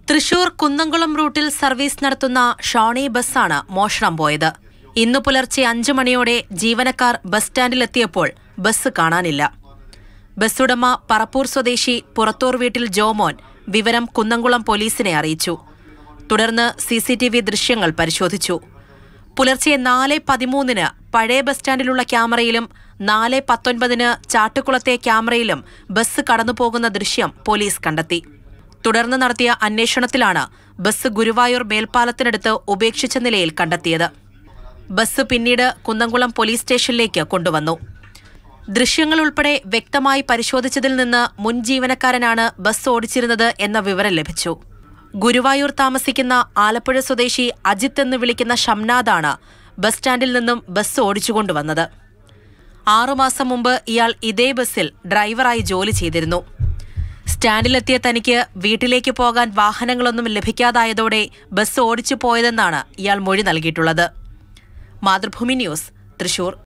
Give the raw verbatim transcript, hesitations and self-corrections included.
തൃശൂർ കുന്നംകുളം റൂട്ടിൽ സർവീസ് നടത്തുന്ന ഷോണി ബസ്സാണ് മോഷണം പോയത്. ഇന്നു പുലർച്ചെ അഞ്ചു മണിയോടെ ജീവനക്കാർ ബസ് സ്റ്റാൻഡിലെത്തിയപ്പോൾ ബസ് കാണാനില്ല. ബസ്സുടമ പറപ്പൂർ സ്വദേശി പുറത്തൂർ വീട്ടിൽ ജോമോൻ വിവരം കുന്നംകുളം പോലീസിനെ അറിയിച്ചു. തുടർന്ന് സിസിടിവി ദൃശ്യങ്ങൾ പരിശോധിച്ചു. പുലർച്ചെ നാല് പതിമൂന്നിന് പഴയ ബസ് സ്റ്റാൻഡിലുള്ള ക്യാമറയിലും നാല് പത്തൊൻപതിന് ചാട്ടുകുളത്തെ ക്യാമറയിലും ബസ് കടന്നുപോകുന്ന ദൃശ്യം പോലീസ് കണ്ടെത്തി. തുടർന്ന് നടത്തിയ അന്വേഷണത്തിലാണ് ബസ് ഗുരുവായൂർ മേൽപ്പാലത്തിനടുത്ത് ഉപേക്ഷിച്ച നിലയിൽ കണ്ടെത്തിയത്. ബസ് പിന്നീട് കുന്നംകുളം പോലീസ് സ്റ്റേഷനിലേക്ക് കൊണ്ടുവന്നു. ദൃശ്യങ്ങൾ ഉൾപ്പെടെ വ്യക്തമായി പരിശോധിച്ചതിൽ നിന്ന് മുൻ ജീവനക്കാരനാണ് ബസ് ഓടിച്ചിരുന്നത് എന്ന വിവരം ലഭിച്ചു. ഗുരുവായൂർ താമസിക്കുന്ന ആലപ്പുഴ സ്വദേശി അജിത്ത് എന്ന് വിളിക്കുന്ന ഷംനാദാണ് ബസ് സ്റ്റാൻഡിൽ നിന്നും ബസ് ഓടിച്ചുകൊണ്ടുവന്നത്. ആറുമാസം മുമ്പ് ഇയാൾ ഇതേ ബസ്സിൽ ഡ്രൈവറായി ജോലി ചെയ്തിരുന്നു. സ്റ്റാൻഡിലെത്തിയ തനിക്ക് വീട്ടിലേക്ക് പോകാൻ വാഹനങ്ങളൊന്നും ലഭിക്കാതായതോടെ ബസ് ഓടിച്ചു പോയതെന്നാണ് ഇയാൾ മൊഴി നൽകിയിട്ടുള്ളത്. മാതൃഭൂമി ന്യൂസ്, തൃശൂർ.